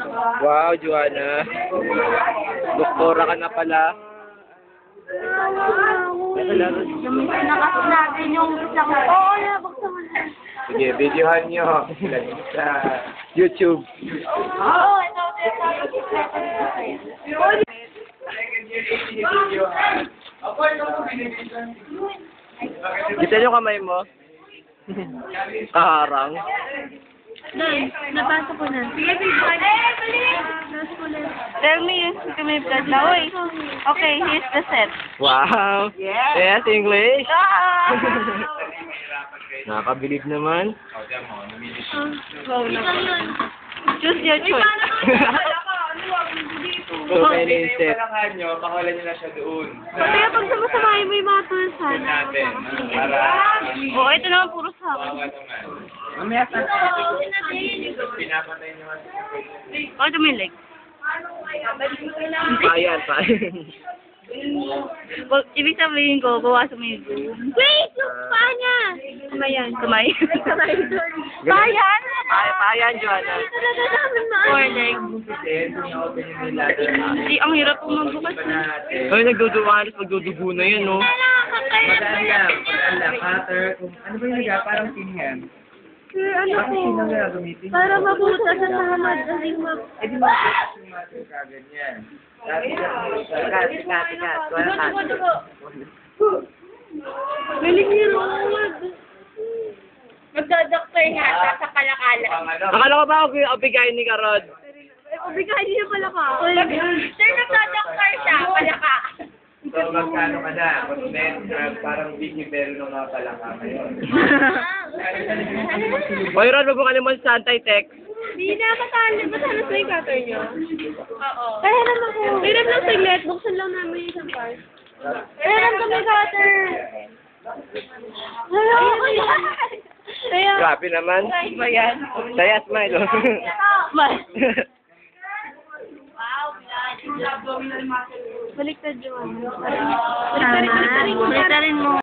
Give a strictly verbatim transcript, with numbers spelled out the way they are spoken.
Wow, Joanna. Doktora ka na pala. Gamitin na kasi natin yung isang... Oo, na, buksan mo na. Sige, videohan nyo. Sa YouTube. Oo, ito, Kita nyo kamay mo? Kaharang. Doon, nabasa ko na. Sige, sige. Tell me yung may blood na. Uy. Okay, here's the set. Wow. Yes. Yes, English. Ah! Nakakabilib naman. Wow, choose your choice. So, many set. Palangan nyo, pakawalan nyo na siya doon. Kaya pag samasamahin mo yung mga tools, Doon natin. Para... Oo, ito naman puro sa akin. Bawa naman. Mamaya pa. Pinapatay nyo. O, ito may leg. Payan, payan. Well, ibig sabihin ko, bawasan mo yung zoom. Wait! Yung paa niya! Kamay yan. Kamay. Payan? Payan, payan, Joanna. Four legs. Di, ang hirap pong magbukas. Ay, nagduduwalis, magdudugo na yan, no? Madaan lang. Madaan lang. Cutter. Kung ano ba yung naga? Parang pinyan. Ano Bakit sino nga gamitin? Para mabutas sa tamad. Kasi mag... Eh di mag-bukas yung matter kagad yan. Dati Tikat, tikat, tikat. Wala ka. Galing ni Rod. Magdodoktor nga sa kalakala. Akala ko ba ako yung abigayin ni Karod? Obigahin niya pala ka. Sir, nagdodoktor siya. Palaka. So, magkano ka na? Then, uh, parang bigibero ng mga palaka ngayon. Hoy, Rod, wag mo kalimutan sa anti-text. Hindi na, matali. Matali sa yung cutter niyo. Oo. Kaya naman ko. Kaya lang saglit. Buksan lang namin yung isang part. Kaya lang kami cutter. Hello. Kaya. Grabe naman. Ba yan? Saya, smile. oh. Smile. Baliktad yun. Baliktarin mo. Baliktarin mo.